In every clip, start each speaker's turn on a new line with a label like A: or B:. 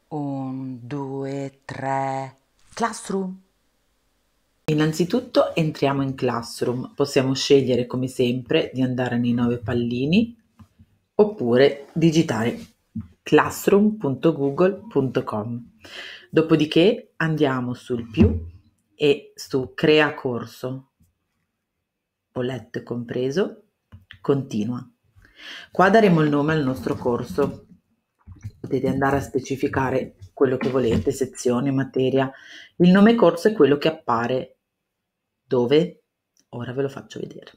A: 1, 2, 3, Classroom.
B: Innanzitutto entriamo in Classroom, possiamo scegliere come sempre di andare nei 9 pallini oppure digitare classroom.google.com. Dopodiché andiamo sul più e su Crea corso, bollette compreso, continua. Qua daremo il nome al nostro corso. Potete andare a specificare quello che volete, sezione, materia. Il nome corso è quello che appare dove? Ora ve lo faccio vedere.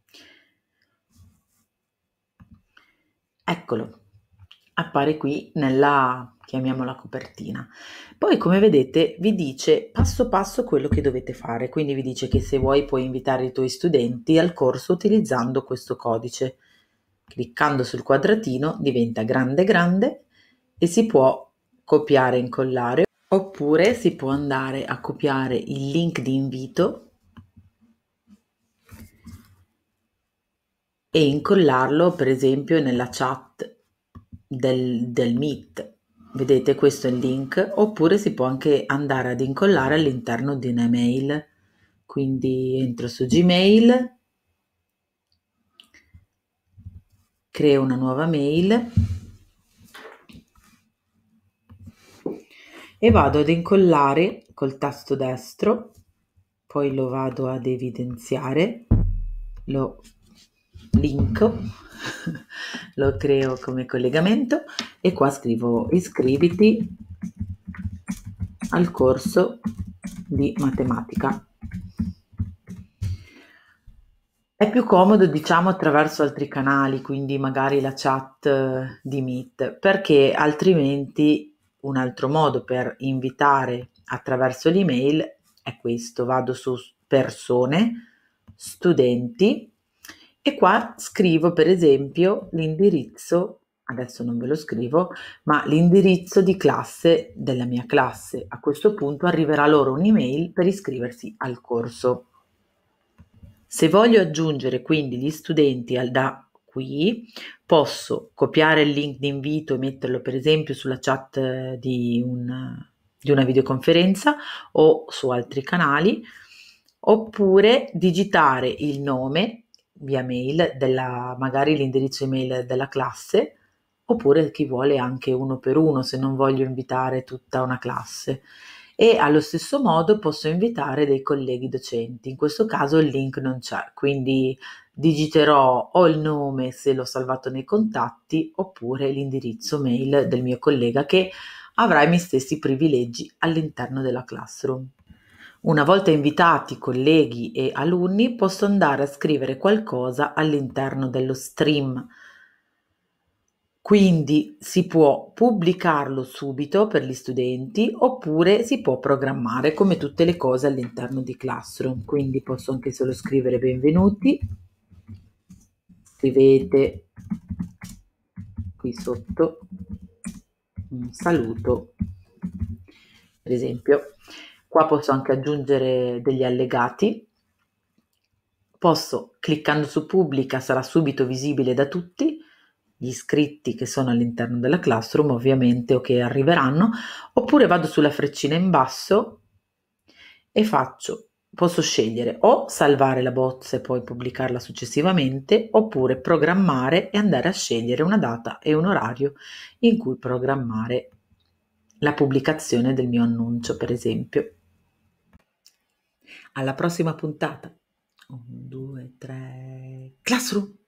B: Eccolo, appare qui nella, chiamiamola copertina. Poi come vedete vi dice passo passo quello che dovete fare, quindi vi dice che se vuoi puoi invitare i tuoi studenti al corso utilizzando questo codice. Cliccando sul quadratino diventa grande grande e si può copiare e incollare oppure si può andare a copiare il link di invito e incollarlo per esempio nella chat del Meet. Vedete, questo è il link, oppure si può anche andare ad incollare all'interno di un'email. Quindi entro su Gmail, creo una nuova mail e vado ad incollare col tasto destro, poi lo vado ad evidenziare, lo linko, lo creo come collegamento e qua scrivo iscriviti al corso di matematica. È più comodo, diciamo, attraverso altri canali, quindi magari la chat di Meet, perché altrimenti un altro modo per invitare attraverso l'email è questo: vado su persone, studenti e qua scrivo per esempio l'indirizzo, adesso non ve lo scrivo, ma l'indirizzo di classe della mia classe. A questo punto arriverà loro un'email per iscriversi al corso. Se voglio aggiungere quindi gli studenti da qui, posso copiare il link di invito e metterlo per esempio sulla chat di una videoconferenza o su altri canali, oppure digitare il nome via mail della, magari l'indirizzo email della classe, oppure chi vuole anche uno per uno se non voglio invitare tutta una classe. E allo stesso modo posso invitare dei colleghi docenti. In questo caso il link non c'è, quindi digiterò o il nome se l'ho salvato nei contatti oppure l'indirizzo mail del mio collega che avrà i miei stessi privilegi all'interno della Classroom. Una volta invitati colleghi e alunni, posso andare a scrivere qualcosa all'interno dello stream. Quindi si può pubblicarlo subito per gli studenti oppure si può programmare come tutte le cose all'interno di Classroom. Quindi posso anche solo scrivere benvenuti, scrivete qui sotto un saluto, per esempio. Qua posso anche aggiungere degli allegati. Posso, cliccando su pubblica, sarà subito visibile da tutti gli iscritti che sono all'interno della Classroom, ovviamente, o che arriveranno, oppure vado sulla freccina in basso e posso scegliere o salvare la bozza e poi pubblicarla successivamente, oppure programmare e andare a scegliere una data e un orario in cui programmare la pubblicazione del mio annuncio, per esempio. Alla prossima puntata. 1, 2, 3, Classroom!